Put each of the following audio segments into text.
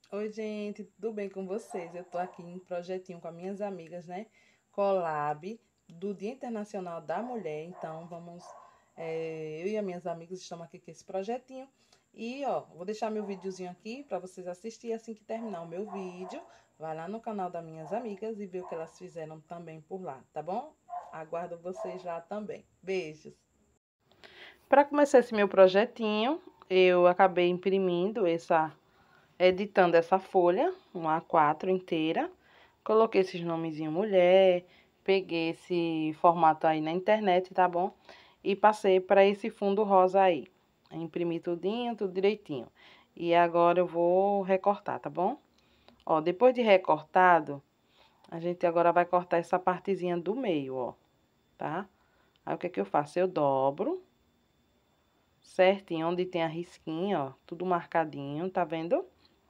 Oi, gente, tudo bem com vocês? Eu tô aqui em um projetinho com as minhas amigas, né? Collab do Dia Internacional da Mulher. Então, eu e as minhas amigas estamos aqui com esse projetinho. E, ó, vou deixar meu videozinho aqui para vocês assistirem assim que terminar o meu vídeo. Vai lá no canal das minhas amigas e ver o que elas fizeram também por lá, tá bom? Aguardo vocês lá também. Beijos! Para começar esse meu projetinho, eu acabei editando essa folha, um A4 inteira. Coloquei esses nomezinhos mulher, peguei esse formato aí na internet, tá bom? E passei para esse fundo rosa aí. Imprimi tudinho, tudo direitinho. E agora eu vou recortar, tá bom? Ó, depois de recortado, a gente agora vai cortar essa partezinha do meio, ó, tá? Aí o que é que eu faço? Eu dobro certinho onde tem a risquinha, ó, tudo marcadinho, tá vendo?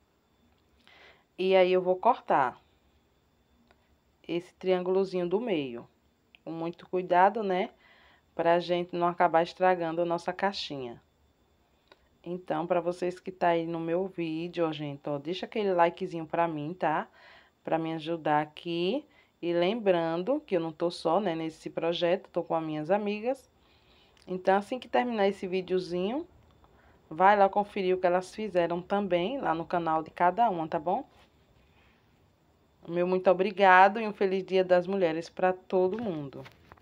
E aí eu vou cortar esse triângulozinho do meio, com muito cuidado, né? Pra gente não acabar estragando a nossa caixinha. Então, pra vocês que tá aí no meu vídeo, ó, gente, ó, deixa aquele likezinho pra mim, tá? Pra me ajudar aqui. E lembrando que eu não tô só, né, nesse projeto, tô com as minhas amigas. Então, assim que terminar esse videozinho, vai lá conferir o que elas fizeram também, lá no canal de cada uma, tá bom? Meu muito obrigado e um feliz Dia das Mulheres pra todo mundo.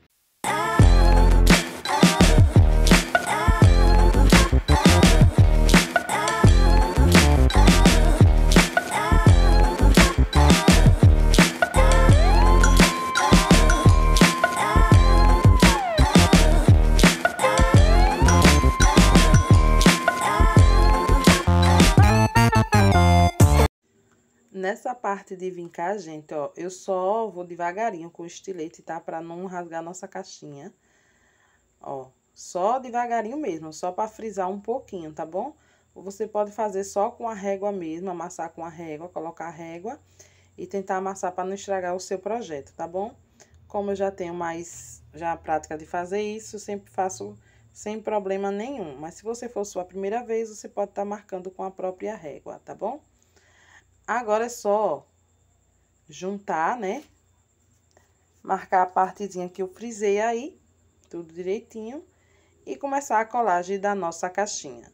Nessa parte de vincar, gente, ó, eu só vou devagarinho com o estilete, tá? Pra não rasgar nossa caixinha. Ó, só devagarinho mesmo, só pra frisar um pouquinho, tá bom? Ou você pode fazer só com a régua mesmo, amassar com a régua, colocar a régua e tentar amassar pra não estragar o seu projeto, tá bom? Como eu já tenho já a prática de fazer isso, eu sempre faço sem problema nenhum. Mas se você for sua primeira vez, você pode estar marcando com a própria régua, tá bom? Agora é só juntar, né? Marcar a partezinha que eu frisei aí, tudo direitinho. E começar a colagem da nossa caixinha.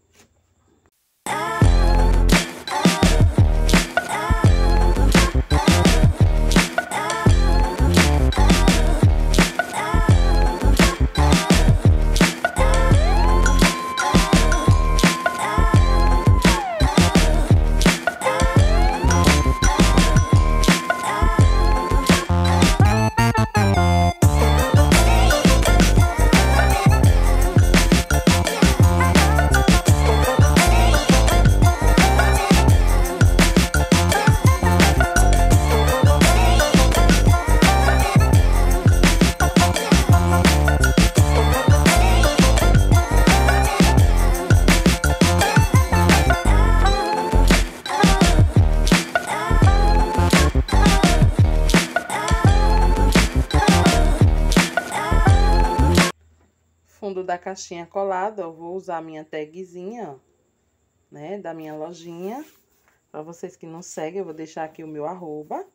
Fundo da caixinha colado, eu vou usar a minha tagzinha, ó, né, da minha lojinha. Para vocês que não seguem, eu vou deixar aqui o meu arroba.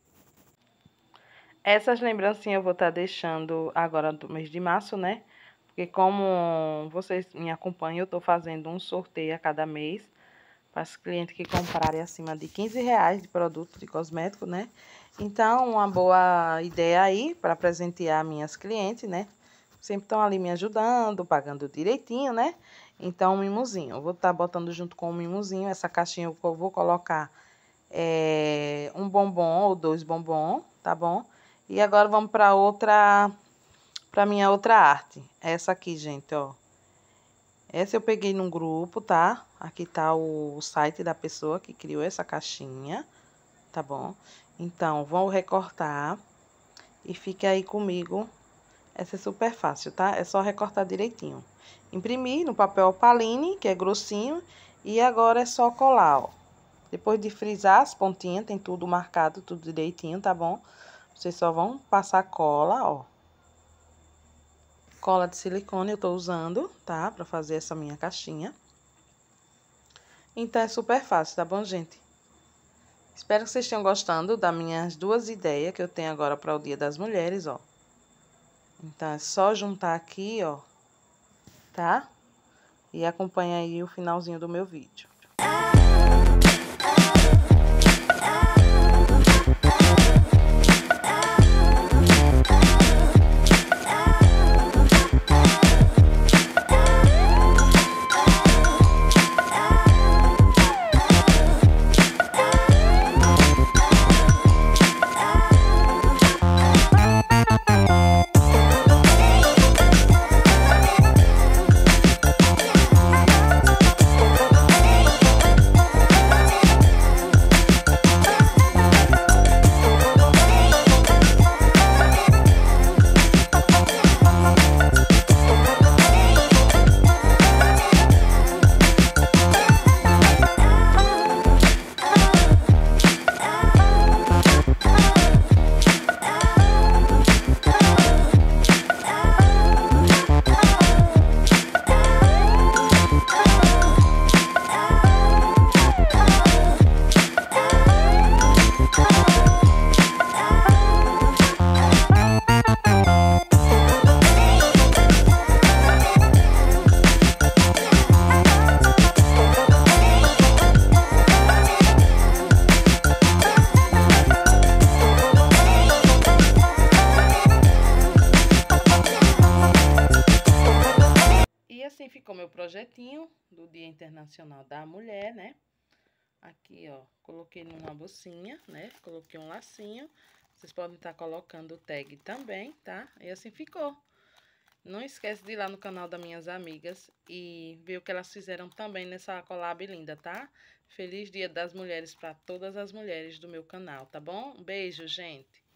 Essas lembrancinhas eu vou estar deixando agora do mês de março, né? Porque como vocês me acompanham, eu tô fazendo um sorteio a cada mês para os clientes que comprarem acima de R$ 15 de produto de cosmético, né? Então, uma boa ideia aí para presentear minhas clientes, né? Sempre estão ali me ajudando, pagando direitinho, né? Então, um mimozinho. Eu vou estar botando junto com o mimozinho. Essa caixinha eu vou colocar um bombom ou 2 bombom, tá bom? E agora vamos para minha outra arte. Essa aqui, gente, ó. Essa eu peguei num grupo, tá? Aqui tá o site da pessoa que criou essa caixinha, tá bom? Então, vou recortar e fique aí comigo. Essa é super fácil, tá? É só recortar direitinho. Imprimir no papel opaline, que é grossinho, e agora é só colar, ó. Depois de frisar as pontinhas, tem tudo marcado, tudo direitinho, tá bom? Vocês só vão passar cola, ó. Cola de silicone eu tô usando, tá? Pra fazer essa minha caixinha. Então, é super fácil, tá bom, gente? Espero que vocês tenham gostando das minhas duas ideias que eu tenho agora para o Dia das Mulheres, ó. Então, é só juntar aqui, ó, tá? E acompanha aí o finalzinho do meu vídeo. E assim ficou meu projetinho do Dia Internacional da Mulher, né? Aqui, ó, coloquei numa bolsinha, né? Coloquei um lacinho. Vocês podem estar colocando o tag também, tá? E assim ficou. Não esquece de ir lá no canal das minhas amigas e ver o que elas fizeram também nessa collab linda, tá? Feliz Dia das Mulheres para todas as mulheres do meu canal, tá bom? Um beijo, gente!